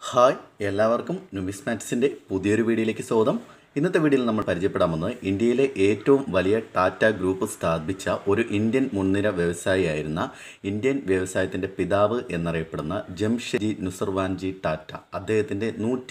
Hi എല്ലാവർക്കും ന്യൂമിസ്മാറ്റിക്സിൻ്റെ പുതിയൊരു വീഡിയോയിലേക്ക് സ്വാഗതം. ഇന്നത്തെ വീഡിയോയിൽ നമ്മൾ പരിചയപ്പെടാൻ പോകുന്നത് ഇന്ത്യയിലെ ഏറ്റവും വലിയ ടാറ്റ ഗ്രൂപ്പ് സ്ഥാപിച്ച ഒരു ഇന്ത്യൻ മുൻനിര വ്യവസായിയായിരുന്ന ഇന്ത്യൻ വ്യവസായത്തിൻ്റെ പിതാവ് എന്നറിയപ്പെടുന്ന ജംഷെഡ്ജി നുസർവാൻജി ടാറ്റ. അദ്ദേഹത്തിൻ്റെ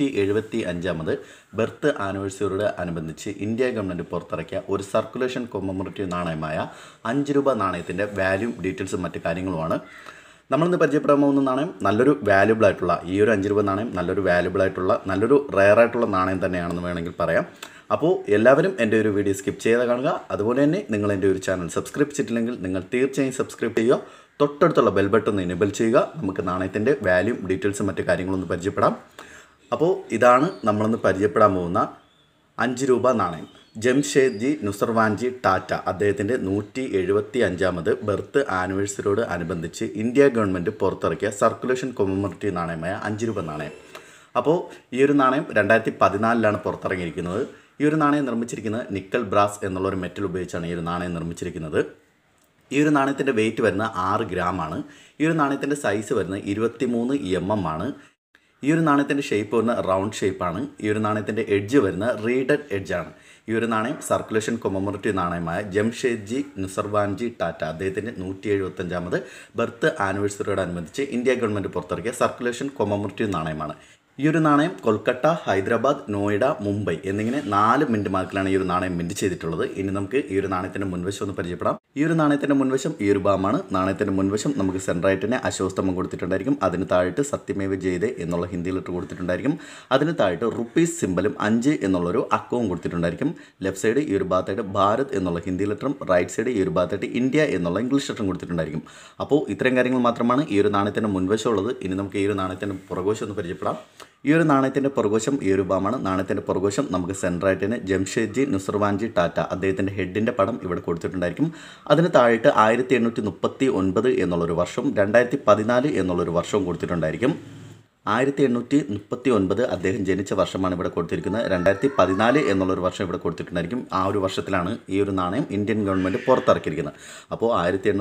175ാമത് ബർത്ത് ആനിവേഴ്സറിയോട് അനുബന്ധിച്ച് ഇന്ത്യ ഗവൺമെൻറ് പുറത്തിറക്കിയ ഒരു സർക്കുലേഷൻ കൊമ്മമറേറ്റീവ് നാണയമായ 5 രൂപ നാണയത്തിൻ്റെ വാല്യൂ ഡീറ്റെയിൽസും മറ്റു കാര്യങ്ങളുമാണ് നമ്മളിന്ന് പരിചയപ്പെടാൻ പോകുന്ന നാണയം. നല്ലൊരു വാല്യുബിൾ ആയിട്ടുള്ള ഈ ഒരു 5 രൂപ നാണയം നല്ലൊരു വാല്യുബിൾ ആയിട്ടുള്ള നല്ലൊരു റെയർ ആയിട്ടുള്ള നാണയം തന്നെയാണെന്ന് വേണമെങ്കിൽ പറയാം. അപ്പോൾ എല്ലാവരും എൻ്റെ ഒരു വീഡിയോ സ്കിപ്പ് ചെയ്ത് കാണുക. അതുപോലെ തന്നെ നിങ്ങൾ എൻ്റെ ഒരു ചാനൽ സബ്സ്ക്രൈബ് ചെയ്തിട്ടില്ലെങ്കിൽ നിങ്ങൾ തീർച്ചയായും സബ്സ്ക്രൈബ് ചെയ്യുക. തൊട്ടടുത്തുള്ള ബെൽ ബട്ടൺ എനേബിൾ ചെയ്യുക. നമുക്ക് നാണയത്തിൻ്റെ വാല്യൂ ഡീറ്റെയിൽസും മറ്റു കാര്യങ്ങളൊന്ന് പരിചയപ്പെടാം. അപ്പോൾ ഇതാണ് നമ്മളിന്ന് പരിചയപ്പെടാൻ പോകുന്ന 5 രൂപ നാണയം. ജംഷെഡ്ജി നുസർവാൻജി ടാറ്റ അദ്ദേഹത്തിൻ്റെ 175ാമത് ബർത്ത് ആനിവേഴ്സറിയോട് അനുബന്ധിച്ച് ഇന്ത്യ ഗവൺമെൻറ് പുറത്തിറക്കിയ സർക്കുലേഷൻ കൊമ്മമറേറ്റീവ് നാണയമായ 5 രൂപ നാണയം. അപ്പോൾ ഈ ഒരു നാണയം 2014 പുറത്തിറങ്ങിയിരിക്കുന്നത്. ഈ ഒരു നാണയം നിർമ്മിച്ചിരിക്കുന്നത് നിക്കൽ ബ്രാസ് എന്നുള്ളൊരു മെറ്റൽ ഉപയോഗിച്ചാണ് ഈ ഒരു നാണയം നിർമ്മിച്ചിരിക്കുന്നത്. ഈ ഒരു നാണയത്തിൻ്റെ വെയിറ്റ് വരുന്നത് 6 ഗ്രാമാണ്. ഈ ഒരു നാണയത്തിൻ്റെ സൈസ് വരുന്നത് 23 mm ആണ്. ഈ ഒരു നാണയത്തിൻ്റെ ഷേപ്പ് വരുന്ന റൗണ്ട് ഷേപ്പാണ്. ഈ ഒരു നാണയത്തിൻ്റെ എഡ്ജ് വരുന്ന റീഡഡ് എഡ്ജാണ്. ഈ ഒരു നാണയം സർക്കുലേഷൻ കൊമ്മമറേറ്റീവ് നാണയമായ ജംഷെഡ്ജി നുസർവാൻജി ടാറ്റ അദ്ദേഹത്തിൻ്റെ 175ാമത് ബർത്ത് ആനിവേഴ്സറിയോടനുബന്ധിച്ച് ഇന്ത്യ ഗവൺമെൻറ് പുറത്തിറക്കിയ സർക്കുലേഷൻ കൊമ്മമറേറ്റീവ് നാണയമാണ്. ഈ ഒരു നാണയം കൊൽക്കത്ത, ഹൈദരാബാദ്, നോയിഡ, മുംബൈ എന്നിങ്ങനെ 4 മിൻറ്റ് മാർക്കിലാണ് ഈ ഒരു നാണയം മിൻറ്റ് ചെയ്തിട്ടുള്ളത്. ഇനി നമുക്ക് ഈ ഒരു നാണയത്തിൻ്റെ മുൻവശം ഒന്ന് പരിചയപ്പെടാം. ഈ ഒരു നാണയത്തിൻ്റെ മുൻവശം ഈ ഒരു ഭാഗമാണ്. നാണയത്തിൻ്റെ മുൻവശം നമുക്ക് സെൻട്രായിട്ട് തന്നെ അശോസ്തമം കൊടുത്തിട്ടുണ്ടായിരിക്കും. അതിന് താഴെട്ട് സത്യമേവ ജയതേ എന്നുള്ള ഹിന്ദി ലെറ്റർ കൊടുത്തിട്ടുണ്ടായിരിക്കും. അതിന് താഴെട്ട് റുപ്പീസ് സിമ്പലും 5 എന്നുള്ളൊരു അക്കവും കൊടുത്തിട്ടുണ്ടായിരിക്കും. ലെഫ്റ്റ് സൈഡ് ഈ ഒരു ഭാഗത്തായിട്ട് ഭാരത് എന്നുള്ള ഹിന്ദി ലെറ്ററും റൈറ്റ് സൈഡ് ഈ ഒരു ഭാഗത്തായിട്ട് ഇന്ത്യ എന്നുള്ള ഇംഗ്ലീഷ് ലെറ്ററും കൊടുത്തിട്ടുണ്ടായിരിക്കും. അപ്പോൾ ഇത്രയും കാര്യങ്ങൾ മാത്രമാണ് ഈ ഒരു നാണയത്തിൻ്റെ മുൻവശം ഉള്ളത്. ഇനി നമുക്ക് ഈ ഒരു നാണയത്തിൻ്റെ പുറകുവശം ഒന്ന് പരിചയപ്പെടാം. ഈ ഒരു നാണയത്തിൻ്റെ പുറകുവശം ഈ ഒരു ഭാഗമാണ്. നാണയത്തിൻ്റെ പുറകുവശം നമുക്ക് സെൻട്രായിട്ട് തന്നെ ജംഷെഡ്ജി നുസർവാൻജി ടാറ്റ അദ്ദേഹത്തിൻ്റെ ഹെഡിൻ്റെ പടം ഇവിടെ കൊടുത്തിട്ടുണ്ടായിരിക്കും. അതിന് താഴെട്ട് 1839 എന്നുള്ളൊരു വർഷവും 2014 എന്നുള്ളൊരു വർഷവും കൊടുത്തിട്ടുണ്ടായിരിക്കും. 1839 അദ്ദേഹം ജനിച്ച വർഷമാണ് ഇവിടെ കൊടുത്തിരിക്കുന്നത്. 2014 എന്നുള്ളൊരു വർഷം ഇവിടെ കൊടുത്തിട്ടുണ്ടായിരിക്കും. ആ ഒരു വർഷത്തിലാണ് ഈ ഒരു നാണയം ഇന്ത്യൻ ഗവൺമെൻറ് പുറത്തിറക്കിയിരിക്കുന്നത്. അപ്പോൾ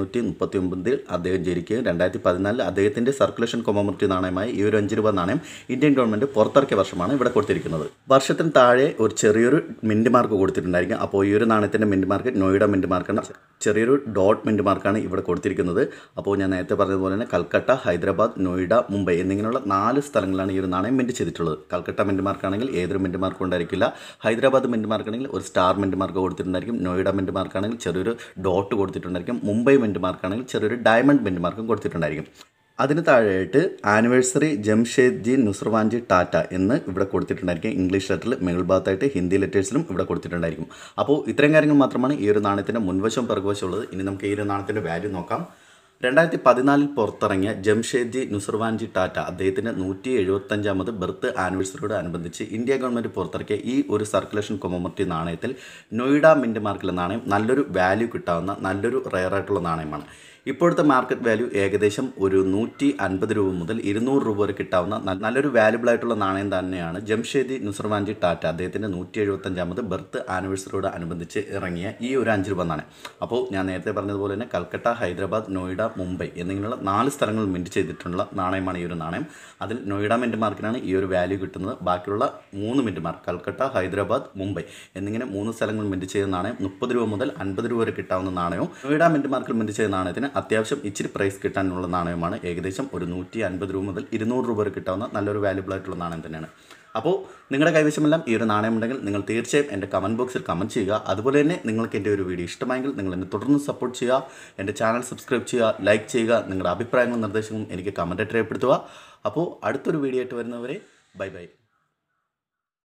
1839 അദ്ദേഹം ജനിക്കുകയും 2014 അദ്ദേഹത്തിൻ്റെ സർക്കുലേഷൻ കൊമ്മമറേറ്റീവ് നാണയമായ ഈ ഒരു 5 രൂപ നാണയം ഇന്ത്യൻ ഗവൺമെൻറ് പുറത്തിറക്കിയ വർഷമാണ് ഇവിടെ കൊടുത്തിരിക്കുന്നത്. വർഷത്തിന് താഴെ ഒരു ചെറിയൊരു മിൻറ്റ് മാർക്ക് കൊടുത്തിട്ടുണ്ടായിരിക്കും. അപ്പോൾ ഈ ഒരു നാണയത്തിൻ്റെ മിൻറ്റ് മാർക്ക് നോയിഡ മിൻറ്റ് മാർക്കാണ്. ചെറിയൊരു ഡോട്ട് മിൻറ്റ് മാർക്കാണ് ഇവിടെ കൊടുത്തിരിക്കുന്നത്. അപ്പോൾ ഞാൻ നേരത്തെ പറഞ്ഞതുപോലെ തന്നെ കൽക്കട്ട, ഹൈദരാബാദ്, നോയിഡ, മുംബൈ എന്നിങ്ങനെയുള്ള 4 സ്ഥലങ്ങളിലാണ് ഈ ഒരു നാണയം മിൻറ്റ് ചെയ്തിട്ടുള്ളത്. കൽക്കട്ട മിൻറ്റ് മാർക്കാണെങ്കിൽ ഏതൊരു മിൻറ്റ് മാർക്കും ഉണ്ടായിരിക്കില്ല. ഹൈദരാബാദ് മിൻറ്റ് മാർക്കാണെങ്കിൽ ഒരു സ്റ്റാർ മിൻറ്റ് മാർക്ക് കൊടുത്തിട്ടുണ്ടായിരിക്കും. നോയിഡ മിൻറ്റ് മാർക്കാണെങ്കിൽ ചെറിയൊരു ഡോട്ട് കൊടുത്തിട്ടുണ്ടായിരിക്കും. മുംബൈ മിൻറ്റ് മാർക്കാണെങ്കിൽ ചെറിയൊരു ഡയമണ്ട് മിൻറ്റ് മാർക്കും കൊടുത്തിട്ടുണ്ടായിരിക്കും. അതിന് താഴെയായിട്ട് ആനിവേഴ്സറി ജംഷെഡ്ജി നുസർവാൻജി ടാറ്റ എന്ന് ഇവിടെ കൊടുത്തിട്ടുണ്ടായിരിക്കും. ഇംഗ്ലീഷ് ലെറ്ററിൽ മേൽ ഭാഗത്തായിട്ട് ഹിന്ദി ലെറ്റേഴ്സിലും ഇവിടെ കൊടുത്തിട്ടുണ്ടായിരിക്കും. അപ്പോൾ ഇത്രയും കാര്യങ്ങൾ മാത്രമാണ് ഈ ഒരു നാണയത്തിൻ്റെ മുൻവശവും പിറകുവശം ഉള്ളത്. ഇനി നമുക്ക് ഈ ഒരു നാണയത്തിൻ്റെ വാല്യൂ നോക്കാം. 2014 പുറത്തിറങ്ങിയ ജംഷെഡ്ജി നുസർവാൻജി ടാറ്റ അദ്ദേഹത്തിൻ്റെ 175ാമത് ബർത്ത് ആനിവേഴ്സറിയോട് അനുബന്ധിച്ച് ഇന്ത്യ ഗവൺമെൻറ് പുറത്തിറക്കിയ ഈ ഒരു സർക്കുലേഷൻ കൊമ്മമറേറ്റീവ് നാണയത്തിൽ നോയിഡ മിൻറ്റ് മാർക്കിലെ നാണയം നല്ലൊരു വാല്യൂ കിട്ടാവുന്ന നല്ലൊരു റെയർ ആയിട്ടുള്ള നാണയമാണ്. ഇപ്പോഴത്തെ മാർക്കറ്റ് വാല്യൂ ഏകദേശം ഒരു 150 രൂപ മുതൽ 200 രൂപ വരെ കിട്ടാവുന്ന നല്ലൊരു വാല്യുബിൾ ആയിട്ടുള്ള നാണയം തന്നെയാണ് ജംഷെഡ്ജി നുസർവാൻജി ടാറ്റ അദ്ദേഹത്തിൻ്റെ 175ാമത് ബർത്ത് ആനിവേഴ്സറിയോട് അനുബന്ധിച്ച് ഇറങ്ങിയ ഈ ഒരു 5 രൂപ നാണയം. അപ്പോൾ ഞാൻ നേരത്തെ പറഞ്ഞതുപോലെ തന്നെ കൽക്കട്ട, ഹൈദരാബാദ്, നോയിഡ, മുംബൈ എന്നിങ്ങനെയുള്ള 4 സ്ഥലങ്ങളിൽ മിൻറ്റ് ചെയ്തിട്ടുള്ള നാണയമാണ് ഈ ഒരു നാണയം. അതിൽ നോയിഡ മിൻറ്റ് മാർക്കിനാണ് ഈ ഒരു വാല്യൂ കിട്ടുന്നത്. ബാക്കിയുള്ള 3 മിൻറ്റ് മാർക്ക് കൽക്കട്ട, ഹൈദരാബാദ്, മുംബൈ എന്നിങ്ങനെ 3 സ്ഥലങ്ങളിൽ മിൻറ്റ് ചെയ്ത നാണയം 30 രൂപ മുതൽ 50 രൂപ വരെ കിട്ടാവുന്ന നാണയവും നോയിഡ മിൻറ്റ് മാർക്കിൽ മിൻറ്റ് ചെയ്ത നാണയത്തിന് അത്യാവശ്യം ഇച്ചിരി പ്രൈസ് കിട്ടാനുള്ള നാണയമാണ്. ഏകദേശം ഒരു 150 രൂപ മുതൽ 200 രൂപ വരെ കിട്ടാവുന്ന നല്ലൊരു വാല്യുബിൾ ആയിട്ടുള്ള നാണയം തന്നെയാണ്. അപ്പോൾ നിങ്ങളുടെ കൈവശമെല്ലാം ഈ ഒരു നാണയം ഉണ്ടെങ്കിൽ നിങ്ങൾ തീർച്ചയായും എൻ്റെ കമൻറ്റ് ബോക്സിൽ കമൻറ്റ് ചെയ്യുക. അതുപോലെ തന്നെ നിങ്ങൾക്ക് എൻ്റെ ഒരു വീഡിയോ ഇഷ്ടമായെങ്കിൽ നിങ്ങൾ എന്നെ തുടർന്ന് സപ്പോർട്ട് ചെയ്യുക. എൻ്റെ ചാനൽ സബ്സ്ക്രൈബ് ചെയ്യുക, ലൈക്ക് ചെയ്യുക. നിങ്ങളുടെ അഭിപ്രായങ്ങളും നിർദ്ദേശങ്ങളും എനിക്ക് കമൻറ്റായിട്ട് രേഖപ്പെടുത്തുക. അപ്പോൾ അടുത്തൊരു വീഡിയോ ആയിട്ട് വരുന്നവരെ ബൈ ബൈ.